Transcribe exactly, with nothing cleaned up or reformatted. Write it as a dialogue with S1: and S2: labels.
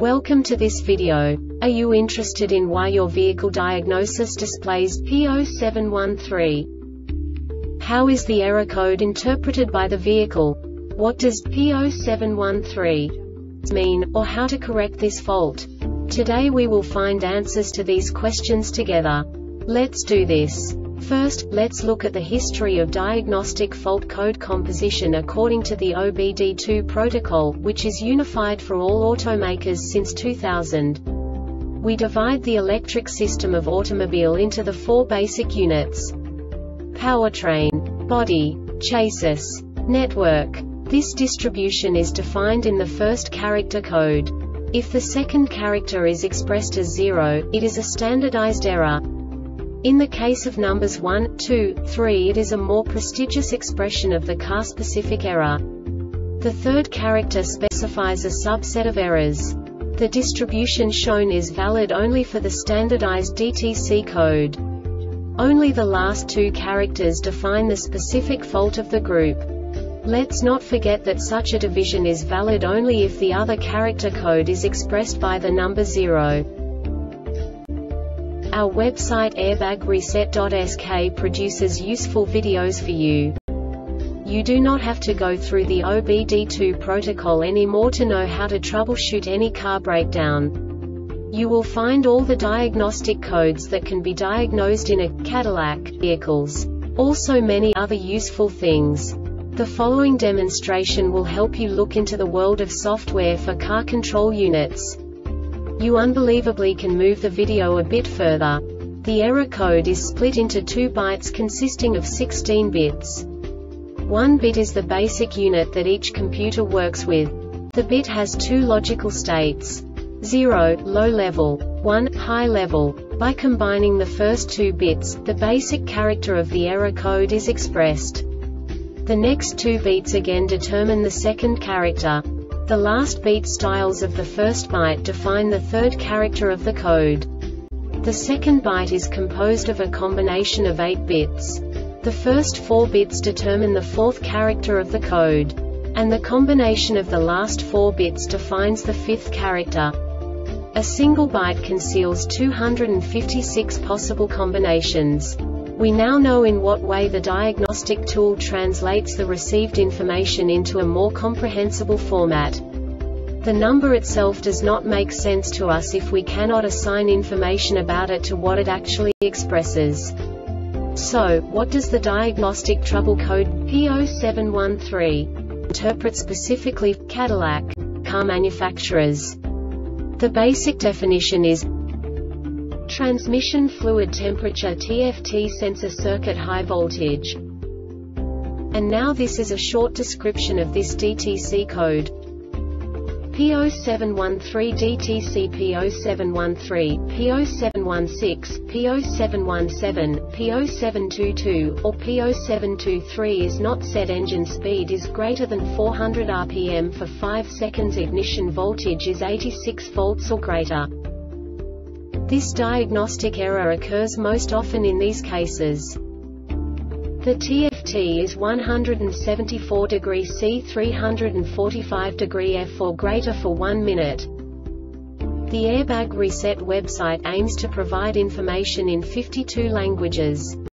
S1: Welcome to this video. Are you interested in why your vehicle diagnosis displays P zero seven one three? How is the error code interpreted by the vehicle? What does P zero seven one three mean, or how to correct this fault? Today we will find answers to these questions together. Let's do this. First, let's look at the history of diagnostic fault code composition according to the O B D two protocol, which is unified for all automakers since two thousand. We divide the electric system of automobile into the four basic units: powertrain, body, chassis, network. This distribution is defined in the first character code. If the second character is expressed as zero, it is a standardized error. In the case of numbers one, two, three, it is a more prestigious expression of the car-specific error. The third character specifies a subset of errors. The distribution shown is valid only for the standardized D T C code. Only the last two characters define the specific fault of the group. Let's not forget that such a division is valid only if the other character code is expressed by the number zero. Our website airbag reset dot S K produces useful videos for you. You do not have to go through the O B D two protocol anymore to know how to troubleshoot any car breakdown. You will find all the diagnostic codes that can be diagnosed in a Cadillac vehicles. Also many other useful things. The following demonstration will help you look into the world of software for car control units. You unbelievably can move the video a bit further. The error code is split into two bytes consisting of sixteen bits. One bit is the basic unit that each computer works with. The bit has two logical states: zero, low level, one, high level. By combining the first two bits, the basic character of the error code is expressed. The next two bits again determine the second character. The last beat styles of the first byte define the third character of the code. The second byte is composed of a combination of eight bits. The first four bits determine the fourth character of the code. And the combination of the last four bits defines the fifth character. A single byte conceals two hundred fifty-six possible combinations. We now know in what way the diagnostic tool translates the received information into a more comprehensible format. The number itself does not make sense to us if we cannot assign information about it to what it actually expresses. So, what does the diagnostic trouble code P zero seven one three interpret specifically for Cadillac car manufacturers? The basic definition is transmission fluid temperature T F T sensor circuit high voltage. And now this is a short description of this D T C code. P zero seven one three D T C P zero seven one three, P zero seven one six, P zero seven one seven, P zero seven two two, or P zero seven two three is not set. Engine speed is greater than four hundred R P M for five seconds. Ignition voltage is eighty-six volts or greater. This diagnostic error occurs most often in these cases. The T F T is one hundred seventy-four degrees C, three hundred forty-five degrees F or greater for one minute. The Airbag Reset website aims to provide information in fifty-two languages.